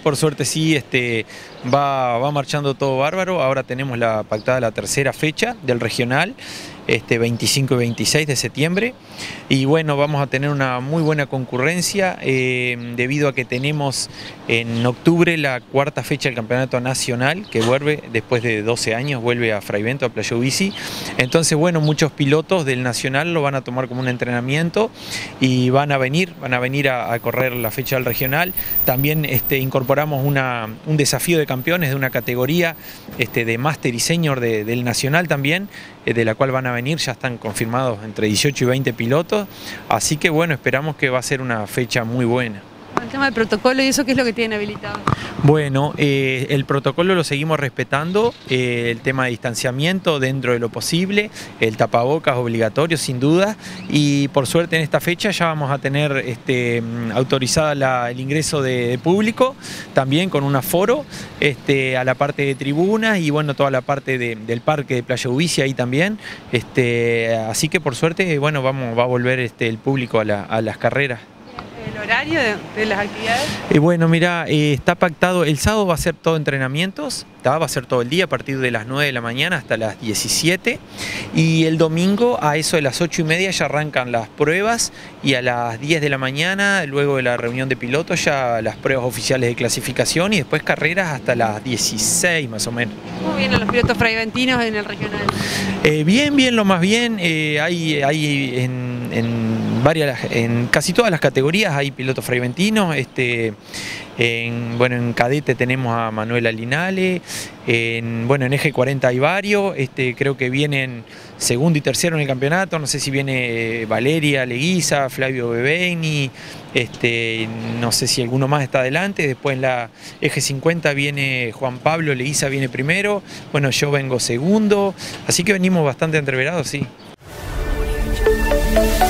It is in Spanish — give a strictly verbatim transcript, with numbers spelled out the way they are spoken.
por suerte sí, este, va, va marchando todo bárbaro. Ahora tenemos la pactada la tercera fecha del regional, este, veinticinco y veintiséis de septiembre. Y bueno, vamos a tener una muy buena concurrencia eh, debido a que tenemos en octubre la cuarta fecha del campeonato nacional, que vuelve después de doce años, vuelve a Fraivento, a Playa Bici. Entonces, bueno, muchos pilotos del nacional lo van a tomar como un entrenamiento y van a venir, van a venir a, a correr la fecha del regional. También este, incorporamos una, un desafío de campeones de una categoría este, de Master y Senior de, del nacional también, eh, de la cual van a venir, ya están confirmados entre dieciocho y veinte pilotos, así que bueno, esperamos que va a ser una fecha muy buena. El tema del protocolo y eso, ¿qué es lo que tienen habilitado? Bueno, eh, el protocolo lo seguimos respetando, eh, el tema de distanciamiento dentro de lo posible, el tapabocas obligatorio sin duda, y por suerte en esta fecha ya vamos a tener este, autorizada la, el ingreso de, de público, también con un aforo este, a la parte de tribunas y bueno, toda la parte de, del parque de Playa Bici ahí también, este, así que por suerte bueno, vamos, va a volver este, el público a, la, a las carreras. ¿El horario de, de las actividades? Eh, bueno, mira, eh, está pactado, el sábado va a ser todo entrenamientos, ¿tá? Va a ser todo el día a partir de las nueve de la mañana hasta las diecisiete, y el domingo a eso de las ocho y media ya arrancan las pruebas y a las diez de la mañana, luego de la reunión de pilotos, ya las pruebas oficiales de clasificación y después carreras hasta las dieciséis más o menos. ¿Cómo vienen los pilotos fraiventinos en el regional? Eh, bien, bien, lo más bien, eh, hay, hay en, en, varias, en casi todas las categorías hay pilotos fraiventinos, este, en, bueno, en cadete tenemos a Manuela Linale, en, bueno, en eje cuarenta hay varios, este, creo que vienen segundo y tercero en el campeonato, no sé si viene Valeria Leguiza, Flavio Bebeini, este, no sé si alguno más está adelante, después en la eje cincuenta viene Juan Pablo Leguiza, viene primero, bueno, yo vengo segundo, así que venimos bastante entreverados, sí.